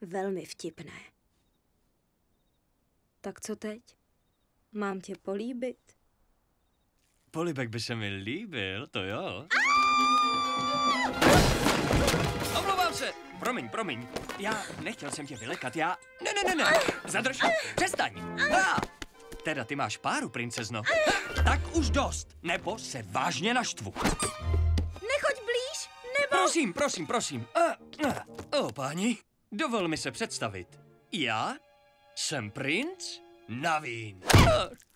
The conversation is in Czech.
velmi vtipné. Tak co teď? Mám tě políbit? Polibek by se mi líbil, to jo. Omlouvám se! Promiň. Já nechtěl jsem tě vylekat, Ne. Zadrž, přestaň. Teda ty máš páru, princezno. Tak už dost, nebo se vážně naštvu. Nechoď blíž, nebo... Prosím. Páni, dovol mi se představit. Já jsem princ Naveen.